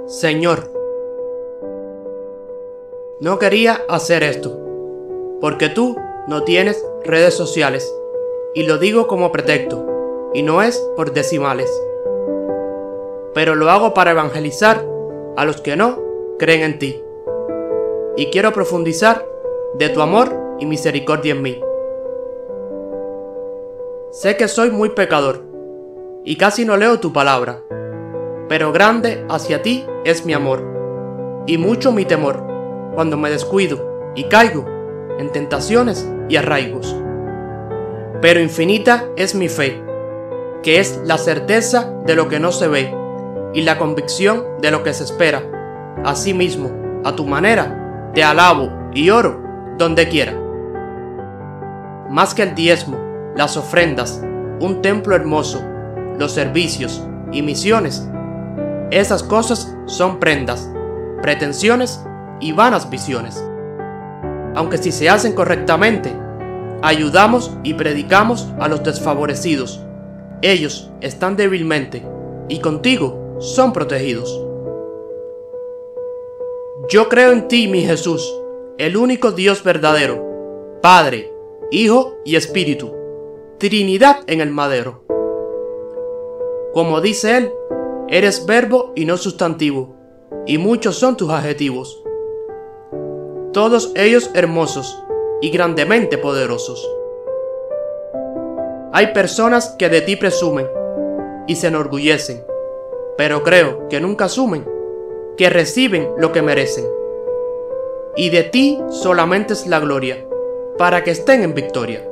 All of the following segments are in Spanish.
Señor, no quería hacer esto, porque tú no tienes redes sociales, y lo digo como pretexto, y no es por decimales. Pero lo hago para evangelizar a los que no creen en ti, y quiero profundizar de tu amor y misericordia en mí. Sé que soy muy pecador, y casi no leo tu palabra, pero grande hacia ti es mi amor, y mucho mi temor, cuando me descuido y caigo en tentaciones y arraigos. Pero infinita es mi fe, que es la certeza de lo que no se ve, y la convicción de lo que se espera. Asimismo, a tu manera, te alabo y oro donde quiera. Más que el diezmo, las ofrendas, un templo hermoso, los servicios y misiones, esas cosas son prendas, pretensiones y vanas visiones. Aunque si se hacen correctamente, ayudamos y predicamos a los desfavorecidos, ellos están débilmente y contigo son protegidos. Yo creo en ti, mi Jesús, el único Dios verdadero, Padre, Hijo y Espíritu, Trinidad en el madero. Como dice él, eres verbo y no sustantivo, y muchos son tus adjetivos, todos ellos hermosos y grandemente poderosos. Hay personas que de ti presumen y se enorgullecen, pero creo que nunca asumen que reciben lo que merecen. Y de ti solamente es la gloria, para que estén en victoria.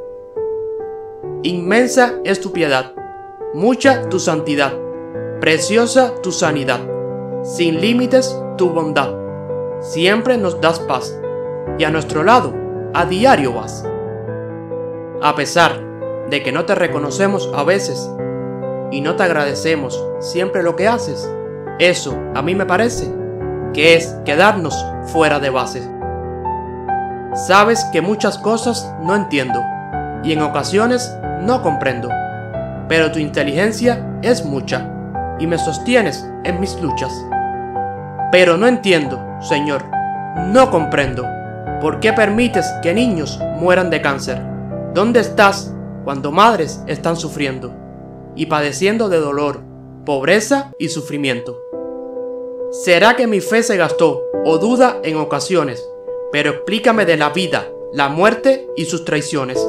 Inmensa es tu piedad, mucha tu santidad, preciosa tu sanidad, sin límites tu bondad. Siempre nos das paz, y a nuestro lado a diario vas. A pesar de que no te reconocemos a veces, y no te agradecemos siempre lo que haces, eso a mí me parece que es quedarnos fuera de base. Sabes que muchas cosas no entiendo, y en ocasiones no comprendo, pero tu inteligencia es mucha, y me sostienes en mis luchas. Pero no entiendo, Señor, no comprendo, ¿por qué permites que niños mueran de cáncer? ¿Dónde estás cuando madres están sufriendo y padeciendo de dolor, pobreza y sufrimiento? ¿Será que mi fe se gastó o duda en ocasiones? Pero explícame de la vida, la muerte y sus traiciones.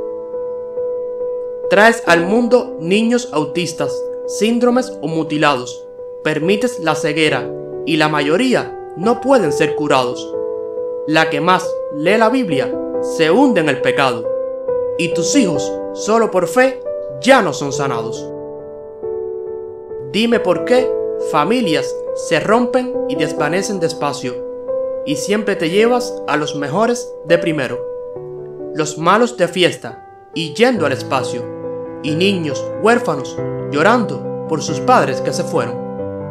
Traes al mundo niños autistas, síndromes o mutilados. Permites la ceguera y la mayoría no pueden ser curados. La que más lee la Biblia se hunde en el pecado, y tus hijos, solo por fe, ya no son sanados. Dime por qué familias se rompen y desvanecen despacio, y siempre te llevas a los mejores de primero, los malos de fiesta y yendo al espacio, y niños huérfanos llorando por sus padres que se fueron.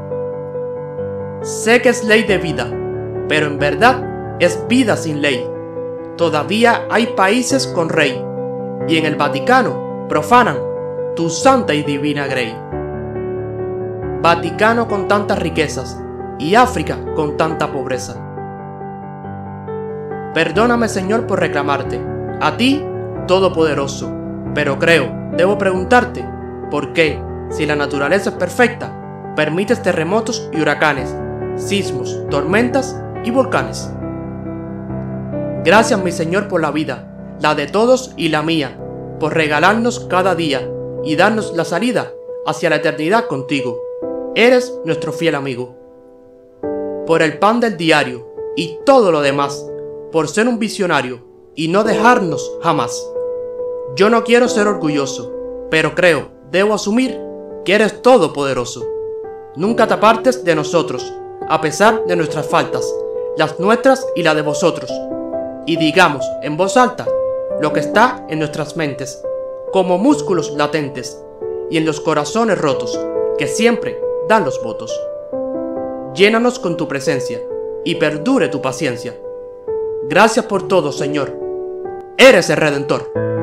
Sé que es ley de vida, pero en verdad es vida sin ley. Todavía hay países con rey, y en el Vaticano profanan tu santa y divina grey. Vaticano con tantas riquezas, y África con tanta pobreza. Perdóname, Señor, por reclamarte, a ti, Todopoderoso, pero creo, debo preguntarte, ¿por qué, si la naturaleza es perfecta, permites terremotos y huracanes, sismos, tormentas y volcanes? Gracias, mi Señor, por la vida, la de todos y la mía, por regalarnos cada día y darnos la salida hacia la eternidad contigo. Eres nuestro fiel amigo. Por el pan del diario y todo lo demás, por ser un visionario y no dejarnos jamás. Yo no quiero ser orgulloso, pero creo, debo asumir que eres todopoderoso. Nunca te apartes de nosotros, a pesar de nuestras faltas, las nuestras y la de vosotros, y digamos en voz alta lo que está en nuestras mentes, como músculos latentes, y en los corazones rotos, que siempre dan los votos. Llénanos con tu presencia, y perdure tu paciencia. Gracias por todo, Señor. Eres el Redentor.